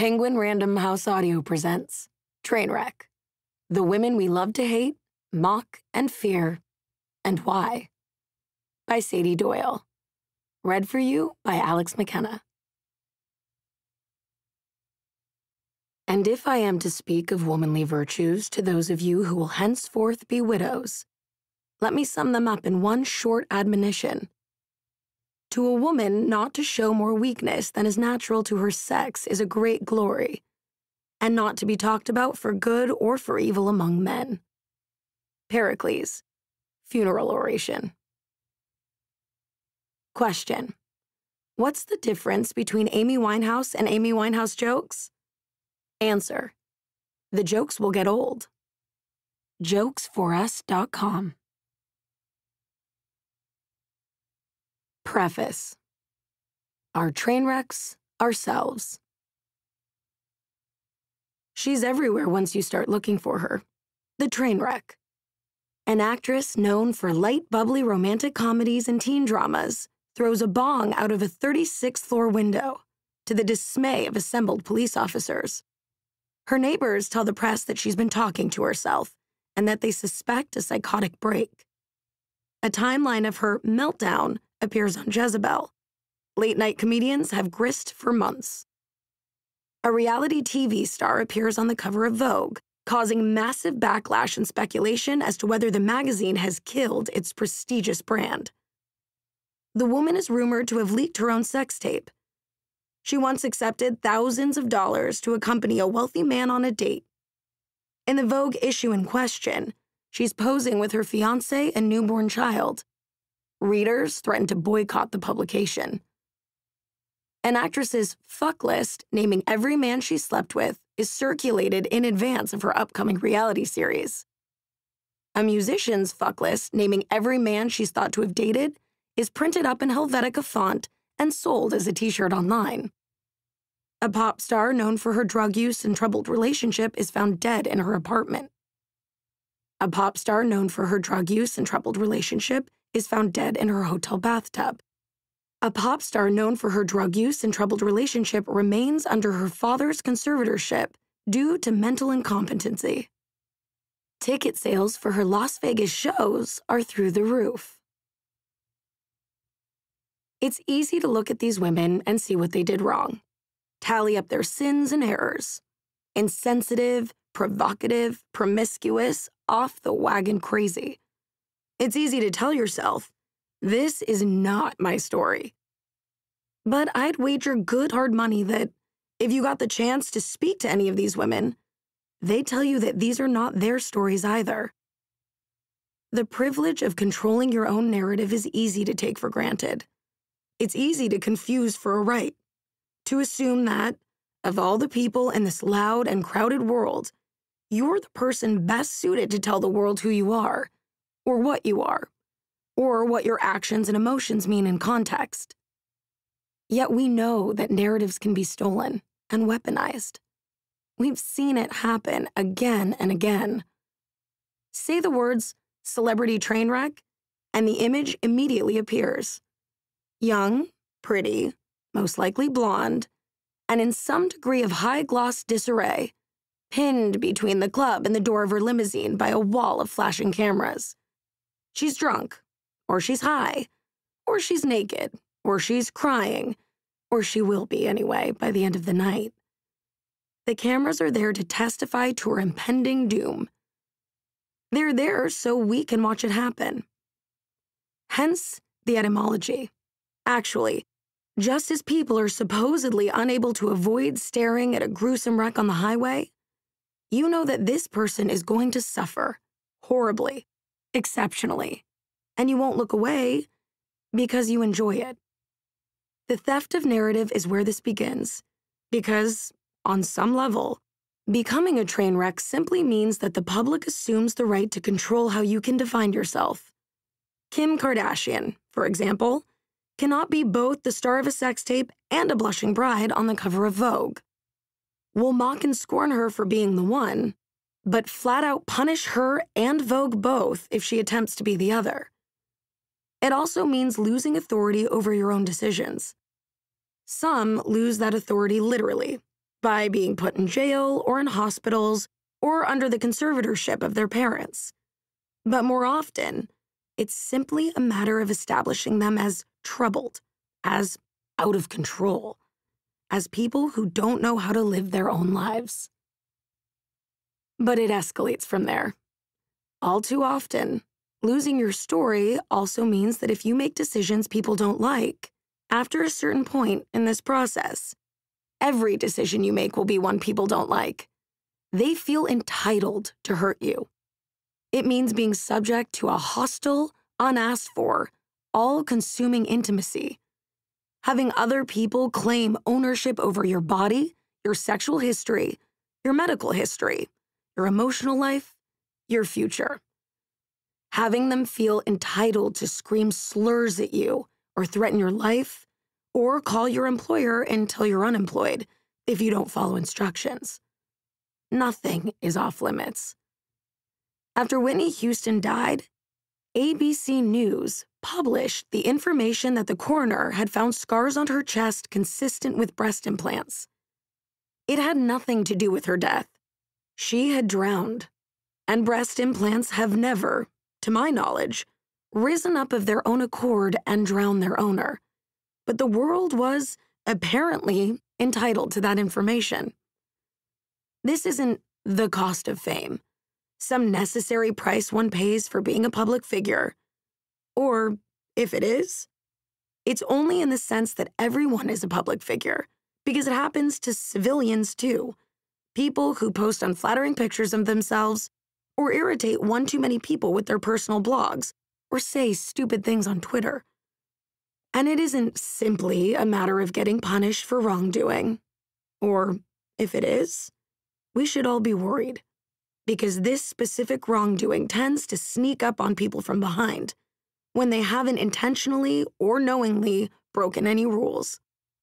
Penguin Random House Audio presents Trainwreck, The Women We Love to Hate, Mock, and Fear, and Why, by Sady Doyle. Read for you by McKenna. And if I am to speak of womanly virtues to those of you who will henceforth be widows, let me sum them up in one short admonition. To a woman, not to show more weakness than is natural to her sex is a great glory, and not to be talked about for good or for evil among men. Pericles, Funeral Oration. Question: what's the difference between Amy Winehouse and Amy Winehouse jokes? Answer: the jokes will get old. Jokesforus.com. Preface. Our train wrecks ourselves. She's everywhere once you start looking for her. The train wreck. An actress known for light, bubbly romantic comedies and teen dramas throws a bong out of a 36th floor window to the dismay of assembled police officers. Her neighbors tell the press that she's been talking to herself and that they suspect a psychotic break. A timeline of her meltdown appears on Jezebel. Late-night comedians have grist for months. A reality TV star appears on the cover of Vogue, causing massive backlash and speculation as to whether the magazine has killed its prestigious brand. The woman is rumored to have leaked her own sex tape. She once accepted thousands of dollars to accompany a wealthy man on a date. In the Vogue issue in question, she's posing with her fiancé and newborn child. Readers threaten to boycott the publication. An actress's fuck list, naming every man she slept with, is circulated in advance of her upcoming reality series. A musician's fuck list, naming every man she's thought to have dated, is printed up in Helvetica font and sold as a t-shirt online. A pop star known for her drug use and troubled relationship is found dead in her apartment. A pop star known for her drug use and troubled relationship is found dead in her hotel bathtub. A pop star known for her drug use and troubled relationship remains under her father's conservatorship due to mental incompetency. Ticket sales for her Las Vegas shows are through the roof. It's easy to look at these women and see what they did wrong. Tally up their sins and errors. Insensitive, provocative, promiscuous, off-the-wagon crazy. It's easy to tell yourself, this is not my story. But I'd wager good hard money that if you got the chance to speak to any of these women, they'd tell you that these are not their stories either. The privilege of controlling your own narrative is easy to take for granted. It's easy to confuse for a right, to assume that, of all the people in this loud and crowded world, you're the person best suited to tell the world who you are, or what you are, or what your actions and emotions mean in context. Yet we know that narratives can be stolen and weaponized. We've seen it happen again and again. Say the words celebrity train wreck, and the image immediately appears. Young, pretty, most likely blonde, and in some degree of high-gloss disarray, pinned between the club and the door of her limousine by a wall of flashing cameras. She's drunk, or she's high, or she's naked, or she's crying, or she will be anyway by the end of the night. The cameras are there to testify to her impending doom. They're there so we can watch it happen. Hence the etymology. Actually, just as people are supposedly unable to avoid staring at a gruesome wreck on the highway, you know that this person is going to suffer horribly, exceptionally, and you won't look away because you enjoy it. The theft of narrative is where this begins, because, on some level, becoming a train wreck simply means that the public assumes the right to control how you can define yourself. Kim Kardashian, for example, cannot be both the star of a sex tape and a blushing bride on the cover of Vogue. We'll mock and scorn her for being the one, but flat out punish her and Vogue both if she attempts to be the other. It also means losing authority over your own decisions. Some lose that authority literally, by being put in jail or in hospitals or under the conservatorship of their parents. But more often, it's simply a matter of establishing them as troubled, as out of control, as people who don't know how to live their own lives. But it escalates from there. All too often, losing your story also means that if you make decisions people don't like, after a certain point in this process, every decision you make will be one people don't like. They feel entitled to hurt you. It means being subject to a hostile, unasked for, all-consuming intimacy. Having other people claim ownership over your body, your sexual history, your medical history, your emotional life, your future. Having them feel entitled to scream slurs at you or threaten your life or call your employer until you're unemployed if you don't follow instructions. Nothing is off limits. After Whitney Houston died, ABC News published the information that the coroner had found scars on her chest consistent with breast implants. It had nothing to do with her death. She had drowned, and breast implants have never, to my knowledge, risen up of their own accord and drowned their owner. But the world was, apparently, entitled to that information. This isn't the cost of fame, some necessary price one pays for being a public figure. Or, if it is, it's only in the sense that everyone is a public figure, because it happens to civilians too. People who post unflattering pictures of themselves, or irritate one too many people with their personal blogs, or say stupid things on Twitter. And it isn't simply a matter of getting punished for wrongdoing. Or, if it is, we should all be worried, because this specific wrongdoing tends to sneak up on people from behind when they haven't intentionally or knowingly broken any rules.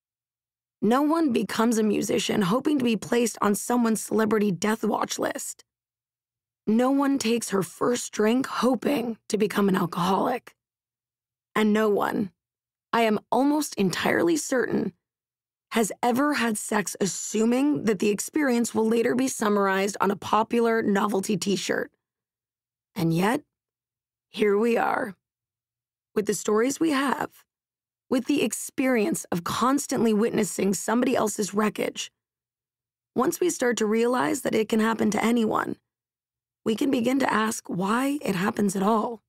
No one becomes a musician hoping to be placed on someone's celebrity death watch list. No one takes her first drink hoping to become an alcoholic. And no one, I am almost entirely certain, has ever had sex assuming that the experience will later be summarized on a popular novelty t-shirt. And yet, here we are, with the stories we have, with the experience of constantly witnessing somebody else's wreckage. Once we start to realize that it can happen to anyone, we can begin to ask why it happens at all.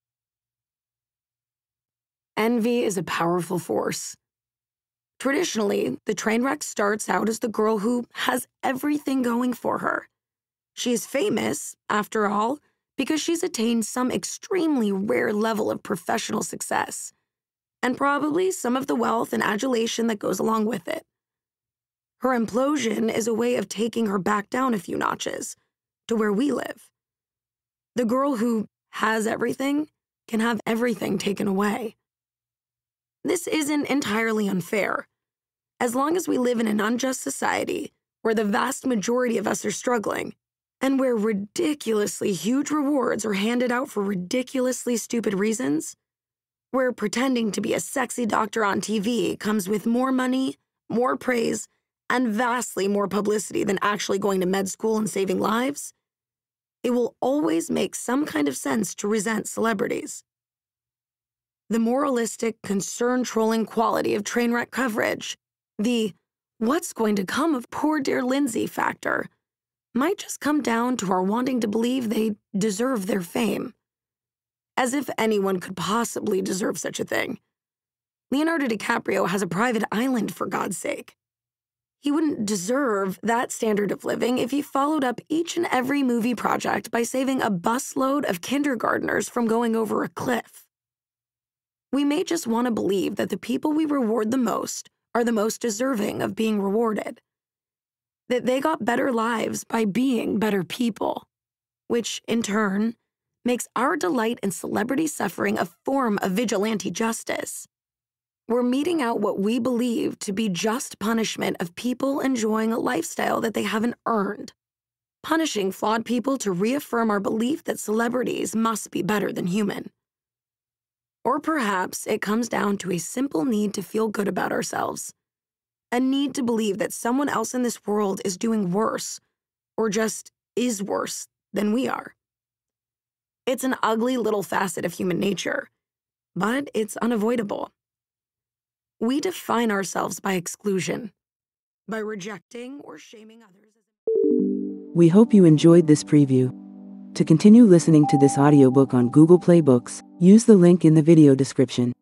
Envy is a powerful force. Traditionally, the train wreck starts out as the girl who has everything going for her. She is famous, after all, because she's attained some extremely rare level of professional success, and probably some of the wealth and adulation that goes along with it. Her implosion is a way of taking her back down a few notches, to where we live. The girl who has everything can have everything taken away. This isn't entirely unfair. As long as we live in an unjust society where the vast majority of us are struggling, and where ridiculously huge rewards are handed out for ridiculously stupid reasons, where pretending to be a sexy doctor on TV comes with more money, more praise, and vastly more publicity than actually going to med school and saving lives, it will always make some kind of sense to resent celebrities. The moralistic, concern-trolling quality of train wreck coverage, the "what's going to come of poor dear Lindsay" factor, might just come down to our wanting to believe they deserve their fame. As if anyone could possibly deserve such a thing. Leonardo DiCaprio has a private island, for God's sake. He wouldn't deserve that standard of living if he followed up each and every movie project by saving a busload of kindergartners from going over a cliff. We may just want to believe that the people we reward the most are the most deserving of being rewarded. That they got better lives by being better people, which, in turn, makes our delight in celebrity suffering a form of vigilante justice. We're meting out what we believe to be just punishment of people enjoying a lifestyle that they haven't earned, punishing flawed people to reaffirm our belief that celebrities must be better than human. Or perhaps it comes down to a simple need to feel good about ourselves, a need to believe that someone else in this world is doing worse, or just is worse than we are. It's an ugly little facet of human nature, but it's unavoidable. We define ourselves by exclusion, by rejecting or shaming others. We hope you enjoyed this preview. To continue listening to this audiobook on Google Play Books, use the link in the video description.